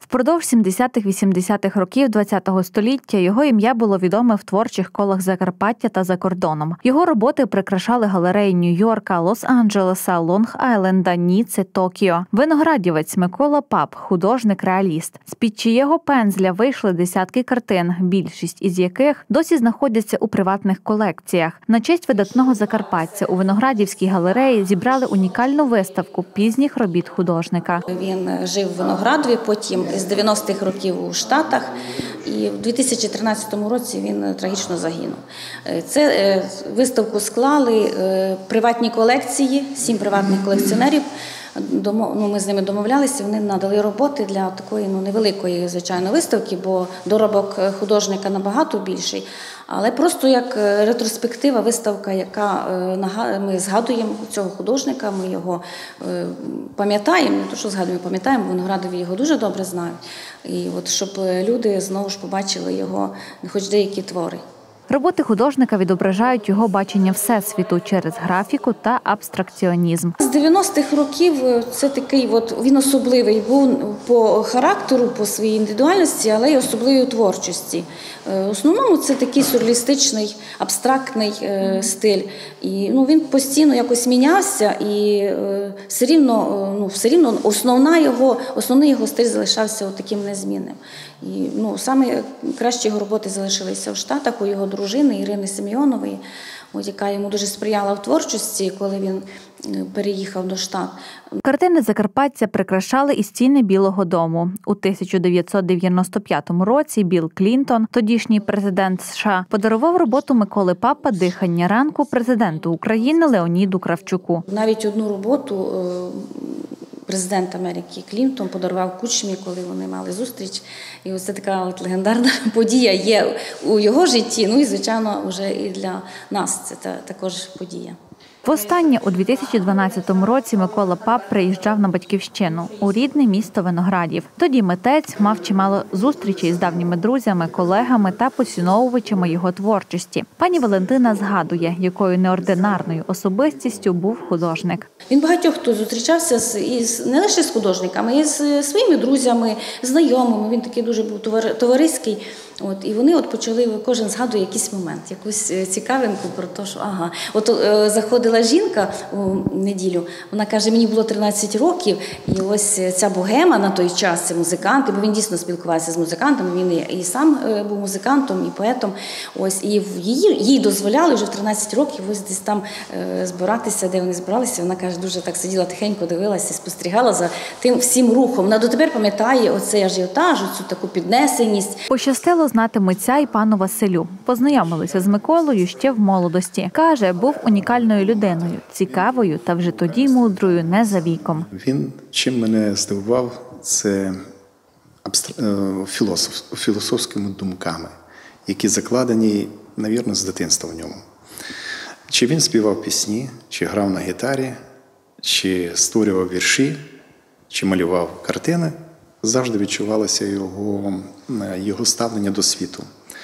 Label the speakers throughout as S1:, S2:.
S1: Впродовж 70-80-х років ХХ століття його ім'я було відоме в творчих колах Закарпаття та за кордоном. Його роботи прикрашали галереї Нью-Йорка, Лос-Анджелеса, Лонг-Айленда, Ніцци, Токіо. Виноградівець Микола Пап – художник-реаліст. З-під чиєго пензля вийшли десятки картин, більшість із яких досі знаходяться у приватних колекціях. На честь видатного закарпатця у Виноградівській галереї зібрали унікальну виставку пізніх робіт художника.
S2: Він жив в Виноградові, потім з 90-х років у Штатах, і в 2013 році він трагічно загинув. Це виставку склали приватні колекції, 7 приватних колекціонерів. Ми з ними домовлялися, вони надали роботи для такої невеликої, звичайно, виставки, бо доробок художника набагато більший. Але просто як ретроспектива, виставка, яка ми згадуємо цього художника, ми його пам'ятаємо, не то що згадуємо, пам'ятаємо, в Виноградові його дуже добре знають. І от щоб люди знову ж побачили його, хоч деякі твори.
S1: Роботи художника відображають його бачення всесвіту через графіку та абстракціонізм.
S2: З 90-х років це такий, він особливий був по характеру, по своїй індивідуальності, але й особливої творчості. В основному це такий сюрреалістичний, абстрактний стиль. І він постійно якось мінявся, і все рівно основний його стиль залишався таким незмінним. І саме кращі його роботи залишилися в Штатах у його дружини Ірини Семйонової, яка йому дуже сприяла в творчості, коли він переїхав до Штат.
S1: Картини закарпатця прикрашали і стіни Білого дому. У 1995 році Білл Клінтон, тодішній президент США, подарував роботу Миколи Папа «Дихання ранку» президенту України Леоніду Кравчуку.
S2: Навіть одну роботу президент Америки Клінтон подарував Кучмі, коли вони мали зустріч. І ось це така легендарна подія є у його житті, і, звичайно, вже і для нас це також подія.
S1: Востаннє у 2012 році Микола Пап приїжджав на батьківщину у рідне місто Виноградів. Тоді митець мав чимало зустрічей з давніми друзями, колегами та поціновувачами його творчості. Пані Валентина згадує, якою неординарною особистістю був художник.
S2: Він багатьох хто зустрічався не лише з художниками, і з своїми друзями, знайомими. Він такий дуже був товариський. І вони почали, кожен згадує якийсь момент, якусь цікавинку про те, що заходила жінка у неділю, вона каже, мені було 13 років, і ось ця богема на той час, це музиканти, бо він дійсно спілкувався з музикантами, він і сам був музикантом, і поетом, і їй дозволяли вже в 13 років ось десь там збиратися, де вони збиралися, вона каже, дуже так сиділа тихенько, дивилася і спостерігала за тим всім рухом. Вона дотепер пам'ятає оцей ажіотаж, оцю таку піднесеність.
S1: Пощастило знати митця і пану Василю. Познайомилися з Миколою ще в молодості. Каже, був унікальною людиною, цікавою та вже тоді мудрою не за віком.
S3: Він чим мене здивував, це філософськими думками, які закладені, мабуть, з дитинства в ньому. Чи він співав пісні, чи грав на гітарі, чи створював вірші, чи малював картини, завжди відчувалося його ставлення до світу,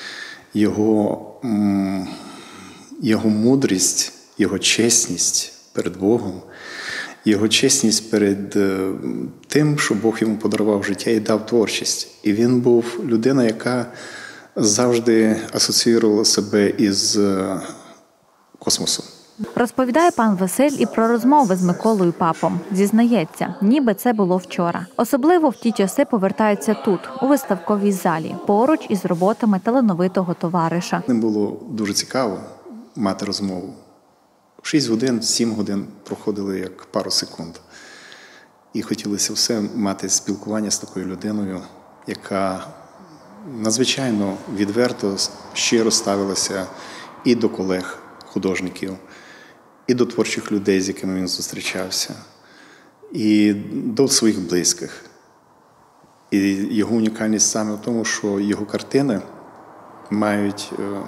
S3: його мудрість, його чесність перед Богом, його чесність перед тим, що Бог йому подарував життя і дав творчість. І він був людина, яка завжди асоціювала себе із космосом.
S1: Розповідає пан Василь і про розмови з Миколою Папом. Зізнається, ніби це було вчора. Особливо в ті часи повертаються тут, у виставковій залі, поруч із роботами талановитого товариша.
S3: Ним було дуже цікаво мати розмову. 6 годин, 7 годин проходили як пару секунд. І хотілося все мати спілкування з такою людиною, яка надзвичайно відверто, щиро ставилася і до колег-художників, і до творчих людей, з якими він зустрічався, і до своїх близьких. І його унікальність саме в тому, що його картини мають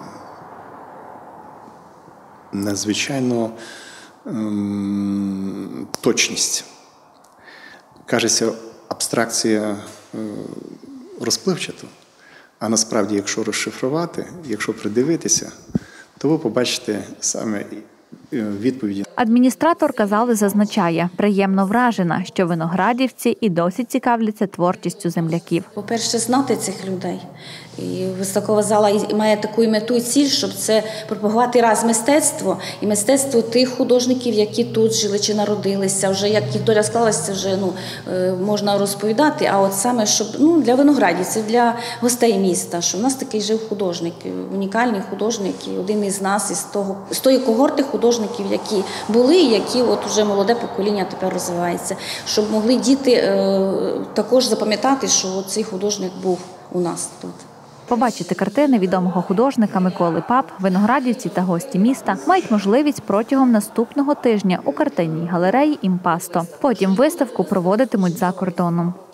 S3: надзвичайно точність. Кажеться, абстракція розпливчата, а насправді, якщо розшифрувати, якщо придивитися, то ви побачите саме відповіді.
S1: Адміністраторка зали зазначає, приємно вражена, що виноградівці і досі цікавляться творчістю земляків.
S2: По-перше, знати цих людей. І виставкова зала і має таку і мету і ціль, щоб це пропагувати раз мистецтво, і мистецтво тих художників, які тут жили чи народилися, вже як їх доля склалася, це вже можна розповідати, а от саме, щоб для виноградівців, для гостей міста, що в нас такий жив художник, унікальний художник, і один із нас, з тої когорти художників, які були, і які от вже молоде покоління тепер розвивається, щоб могли діти також запам'ятати, що цей художник був у нас тут.
S1: Побачити картини відомого художника Миколи Пап, виноградівці та гості міста мають можливість протягом наступного тижня у картинній галереї «Імпасто». Потім виставку проводитимуть за кордоном.